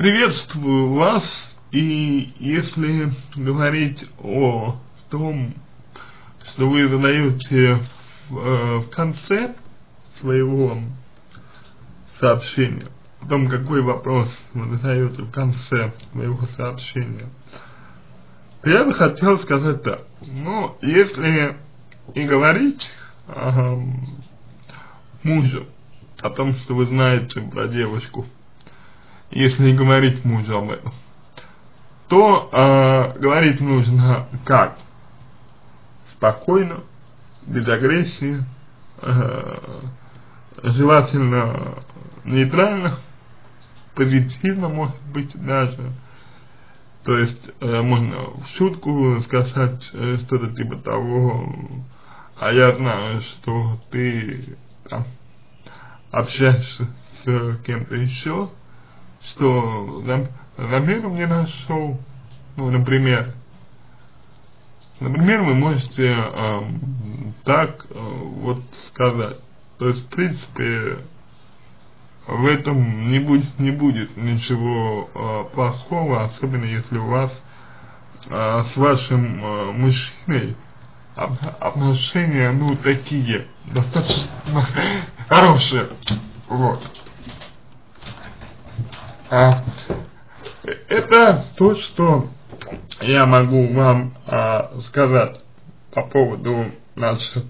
Приветствую вас, и если говорить о том, что вы задаете в конце своего сообщения, о том, какой вопрос вы задаете в конце своего сообщения, то я бы хотел сказать так. Ну, если и говорить мужу о том, что вы знаете про девушку, если не говорить мужу об этом, то говорить нужно как? Спокойно, без агрессии, желательно нейтрально, позитивно, может быть, даже. То есть можно в шутку сказать что-то типа того: а я знаю, что ты там общаешься с кем-то еще, что замену мне нашел. Ну, например, вы можете так вот сказать. То есть, в принципе, в этом не будет ничего плохого, особенно если у вас с вашим мужчиной отношения, ну, такие, достаточно хорошие. Вот. Это то, что я могу вам сказать по поводу, значит,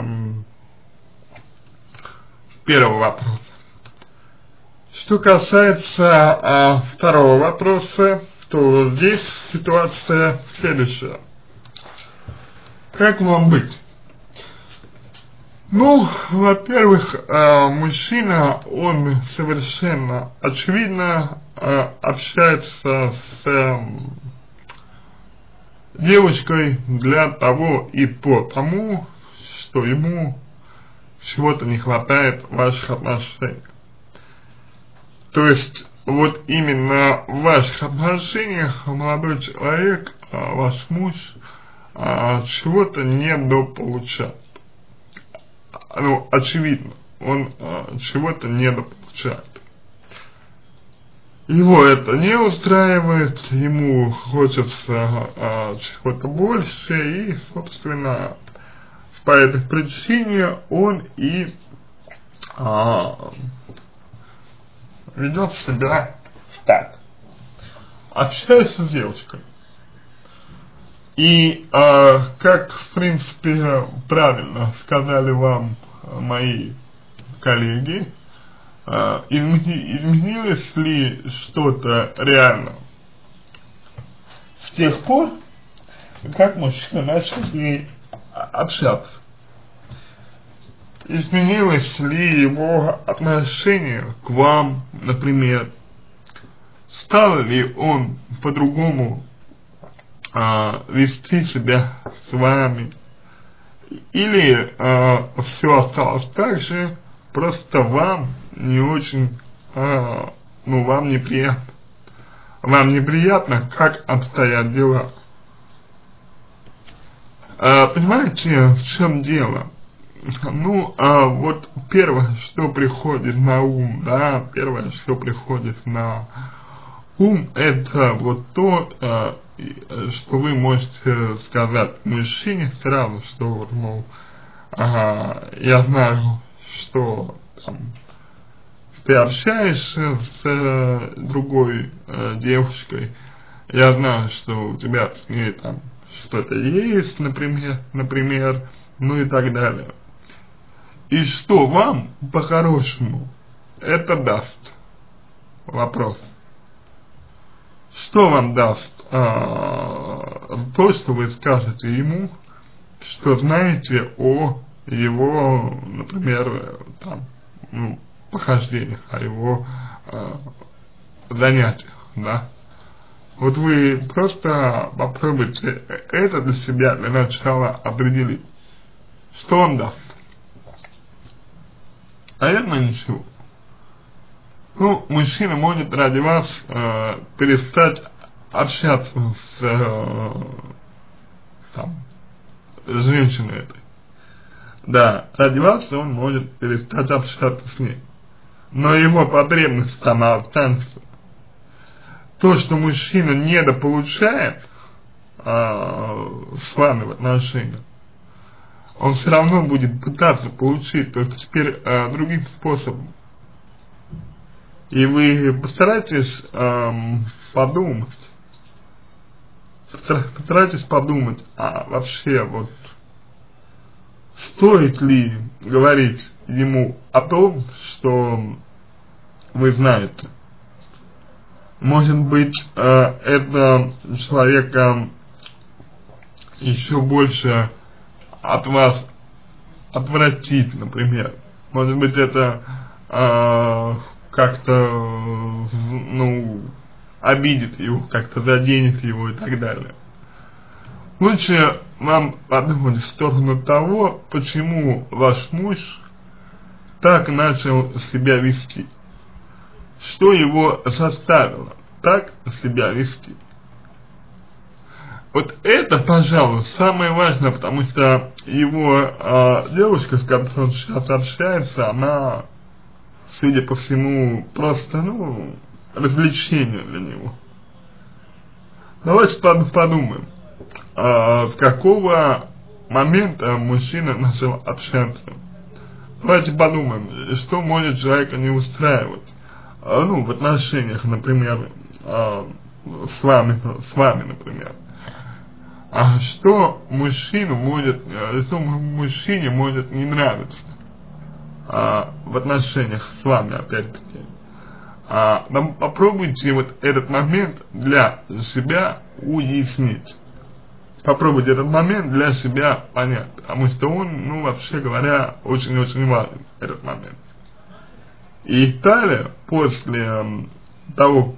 первого вопроса. Что касается второго вопроса, то здесь ситуация следующая. Как вам быть? Ну, во-первых, мужчина, он совершенно очевидно общается с девушкой для того и потому, что ему чего-то не хватает в ваших отношениях. То есть, вот именно в ваших отношениях молодой человек, ваш муж, чего-то недополучает. Ну, очевидно, он чего-то недополучает. Его это не устраивает, ему хочется чего-то больше, и, собственно, по этой причине он и ведет себя так. Общается с девушкой. И, как, в принципе, правильно сказали вам мои коллеги, изменилось ли что-то реально с тех пор, как мужчина начал с ней общаться? Изменилось ли его отношение к вам, например? Стал ли он по-другому вести себя с вами? Или все осталось так же, просто вам не очень, ну, вам неприятно. Вам неприятно, как обстоят дела. Понимаете, в чем дело? Ну, вот первое, что приходит на ум, да, первое, что приходит на ум, это вот то, что вы можете сказать мужчине сразу, что вот, мол, я знаю, что там ты общаешься с другой девушкой, я знаю, что у тебя с ней там что-то есть, например, ну и так далее. И что вам, по-хорошему, это даст? Вопрос. Что вам даст то, что вы скажете ему, что знаете о его, например, там, ну, похождениях, о его занятиях, да? Вот вы просто попробуйте это для себя для начала определить. Что он даст? Наверное, ничего. Ну, мужчина может ради вас перестать общаться с женщиной этой. Да, ради вас он может перестать общаться с ней. Но его потребность там останется. то, что мужчина недополучает с вами в отношениях, он все равно будет пытаться получить, только теперь другим способом. И вы постарайтесь подумать, а вообще вот стоит ли говорить ему о том, что вы знаете. Может быть, это человека еще больше от вас отвратит, например. Может быть, это как-то, ну, обидит его, как-то заденет его и так далее. Лучше вам подумать в сторону того, почему ваш муж так начал себя вести. Что его заставило так себя вести. Вот это, пожалуй, самое важное, потому что его девушка, с которой он сейчас общается, она, судя по всему, просто, ну, развлечение для него. Давайте подумаем, с какого момента мужчина начал общаться. Давайте подумаем, что может человека не устраивать, ну, в отношениях, например, с вами, например. А что мужчине может не нравиться в отношениях с вами, опять-таки. Попробуйте вот этот момент для себя уяснить. Попробуйте этот момент для себя понять, потому что он, ну, вообще говоря, очень-очень важен, этот момент. И далее, после того,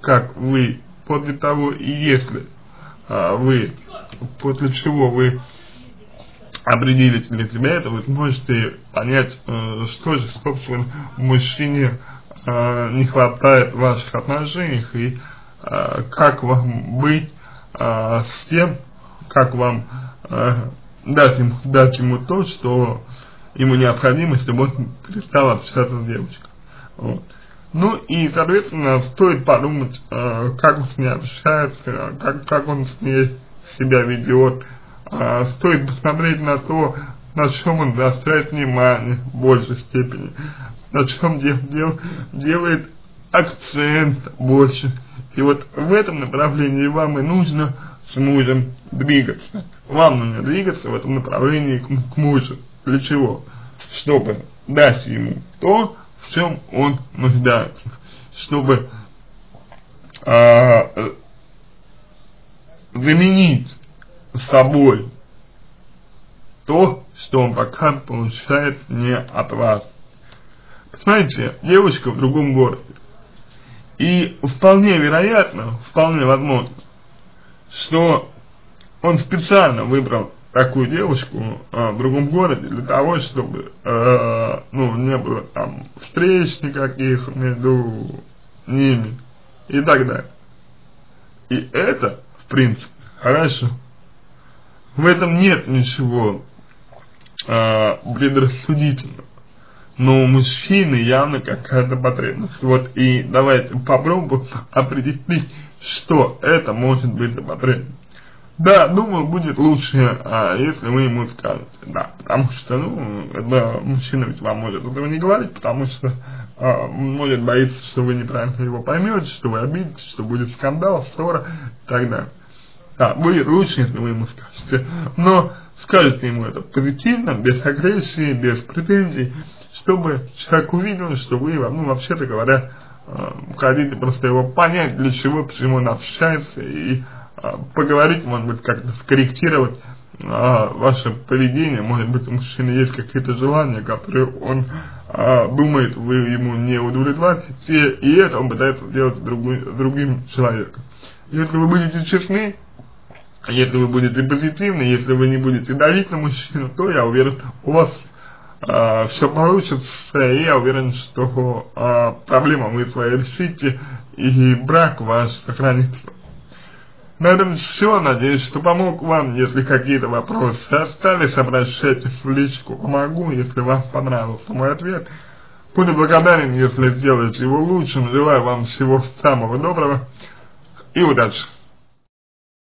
и если после чего вы определите для себя это, вы сможете понять, что же, собственно, мужчине не хватает в ваших отношениях, и как вам быть с тем, как вам дать ему то, что ему необходимо, чтобы он перестал общаться с девочкой. Вот. Ну и, соответственно, стоит подумать, как он с ней общается, как он с ней себя ведет. Стоит посмотреть на то, на чем он заостряет внимание в большей степени, на чем делает акцент больше. И вот в этом направлении вам и нужно с мужем двигаться. Вам нужно двигаться в этом направлении к мужу. Для чего? Чтобы дать ему то, в чем он нуждается. Чтобы заменить собой то, что он пока получает не от вас. Посмотрите, девушка в другом городе. И вполне вероятно, вполне возможно, что он специально выбрал такую девушку в другом городе для того, чтобы ну, не было там встреч никаких между ними и так далее. И это, в принципе, хорошо. В этом нет ничего предрассудительного. Но у мужчины явно какая-то потребность. Вот и давайте попробуем определить, что это может быть за потребность. Да, думаю, будет лучше, если вы ему скажете, да, потому что, ну, это мужчина ведь вам может этого не говорить, потому что может боится, что вы неправильно его поймете, что вы обидитесь, что будет скандал, ссора и так далее. Да, будет лучше, если вы ему скажете, но скажете ему это позитивно, без агрессии, без претензий, чтобы человек увидел, что вы, ну, вообще-то говоря, хотите просто его понять, для чего, почему он общается, и поговорить, может быть, как-то скорректировать ваше поведение. Может быть, у мужчины есть какие-то желания, которые он думает, вы ему не удовлетворите, и это он пытается сделать с другим человеком. Если вы будете честны, если вы будете позитивны, если вы не будете давить на мужчину, то я уверен, у вас все получится, и я уверен, что проблему вы свои решите, и брак ваш сохранится. На этом все. Надеюсь, что помог вам. Если какие-то вопросы остались, обращайтесь в личку, помогу. Если вам понравился мой ответ, буду благодарен, если сделаете его лучшим. Желаю вам всего самого доброго. и удачи!